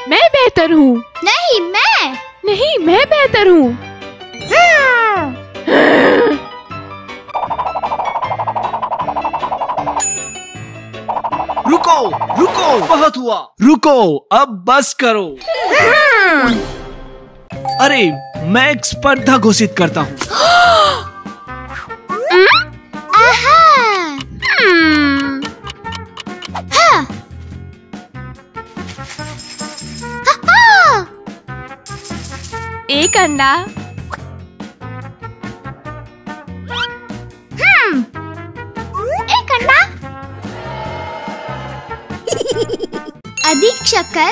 मैं बेहतर हूँ। नहीं मैं। नहीं मैं बेहतर हूँ। रुको रुको, बहुत हुआ, रुको, अब बस करो। अरे मैं एक स्पर्धा घोषित करता हूँ। एक अंडा। एक अंडा। अधिक शक्कर।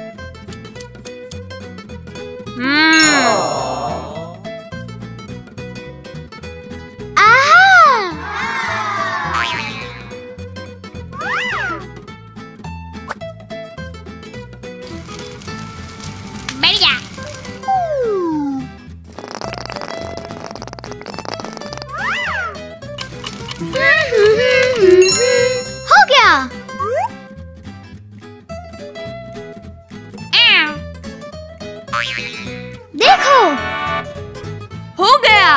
बढ़िया। हो गया। देखो हो गया।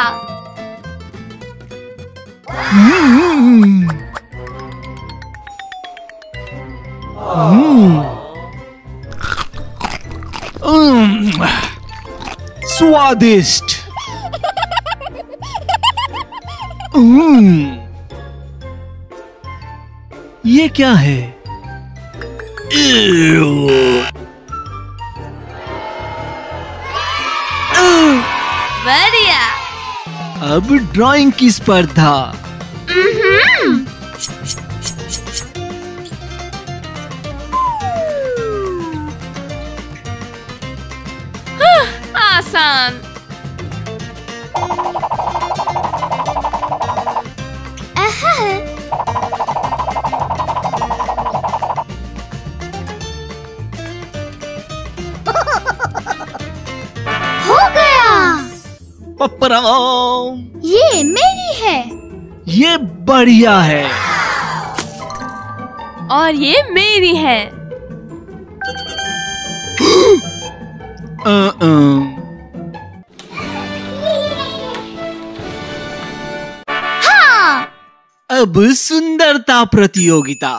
स्वादिष्ट। ये क्या है? बढ़िया। अब ड्राइंग की स्पर्धा। आसान। हो गया। पपराम। ये मेरी है। ये बढ़िया है। और ये मेरी है। हाँ। अब सुंदरता प्रतियोगिता।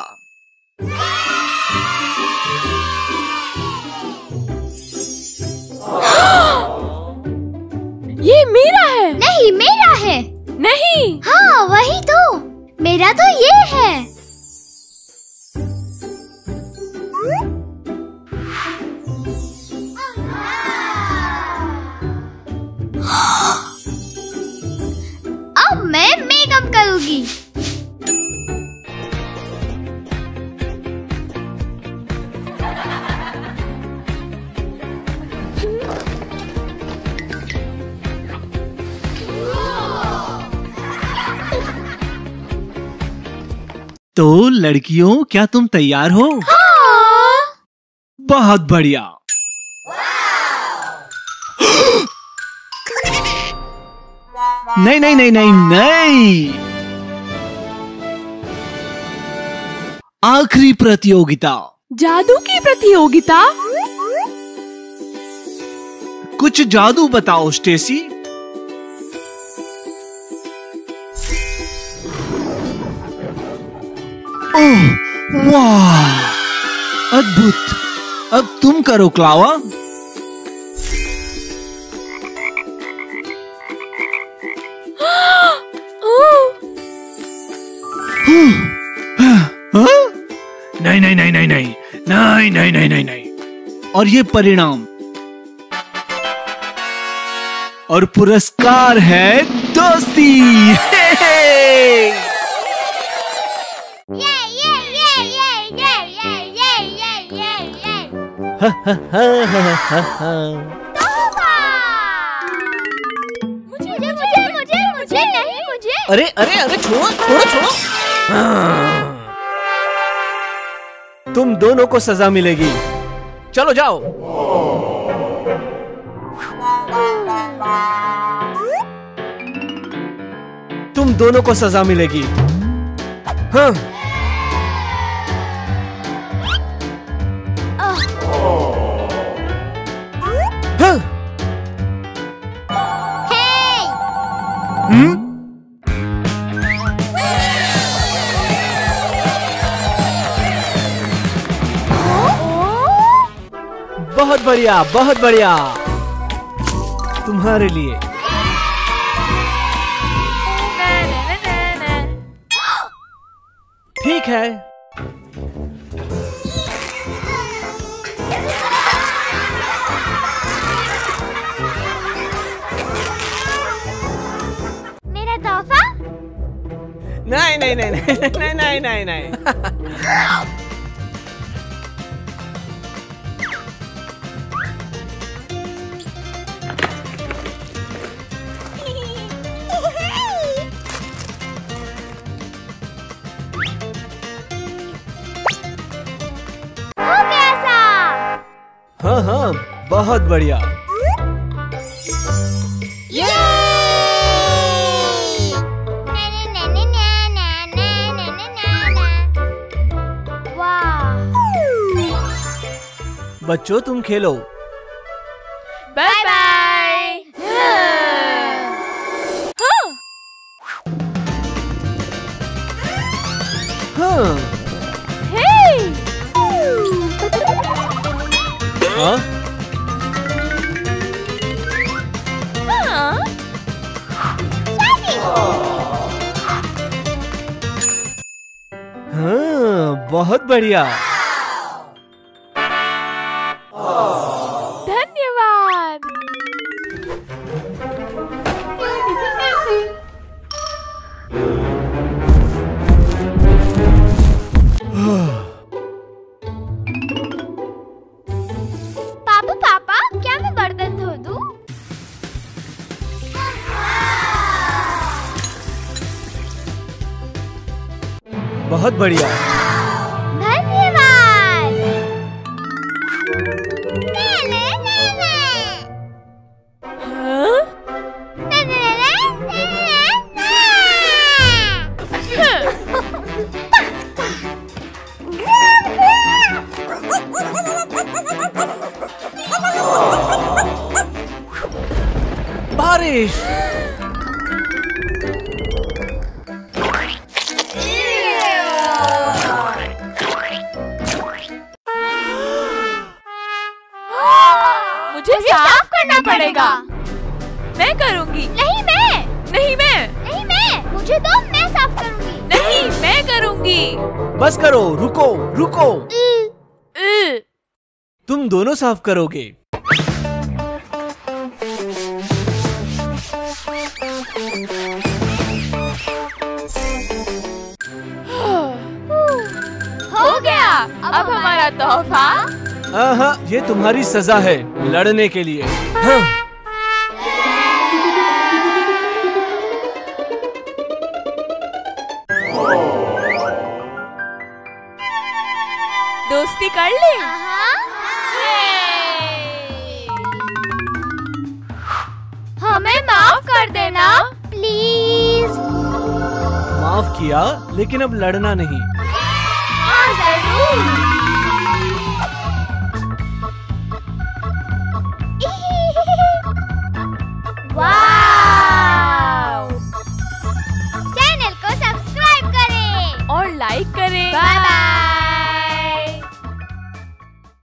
ये मेरा है। नहीं मेरा है। नहीं। हाँ वही तो, मेरा तो ये है। अब मैं मेकअप करूंगी। तो लड़कियों, क्या तुम तैयार हो? हाँ। बहुत बढ़िया। नहीं नहीं नहीं नहीं नहीं, आखिरी प्रतियोगिता। जादू की प्रतियोगिता। कुछ जादू बताओ स्टेसी। ओह वाह, अद्भुत। अब तुम करो क्लावा। नहीं नहीं नहीं नहीं नहीं नहीं नहीं नहीं नहीं नहीं। और ये परिणाम और पुरस्कार है दोस्ती। मुझे मुझे मुझे मुझे नहीं मुझे। अरे अरे अरे छोड़ो छोड़ो छोड़ो। तुम दोनों को सजा मिलेगी। चलो जाओ। तुम दोनों को सजा मिलेगी। हाँ। बहुत बढ़िया, बहुत बढ़िया। तुम्हारे लिए। ठीक है। मेरा तोहफा? नहीं नहीं नहीं नहीं नहीं नहीं नहीं। हो गया साफ। हाँ हाँ, बहुत बढ़िया। बच्चों तुम खेलो। Bye bye. हाँ। हे। हाँ? हाँ, बहुत बढ़िया। धन्यवाद। पापा, क्या मैं बर्तन धो दूं? बहुत बढ़िया। धन्यवाद। बारिश। मुझे साफ करना पड़ेगा। मैं करूंगी। नहीं मैं। नहीं मैं। नहीं मैं। मुझे दो, मैं साफ करूंगी। नहीं मैं करूंगी। बस करो, रुको रुको। उ। तुम दोनों साफ करोगे। हो गया। अब हमारा तोहफा। हाँ, ये तुम्हारी सजा है लड़ने के लिए। हाँ। दोस्ती कर ले। हमें माफ कर देना प्लीज। माफ किया, लेकिन अब लड़ना नहीं। हाँ जरूर।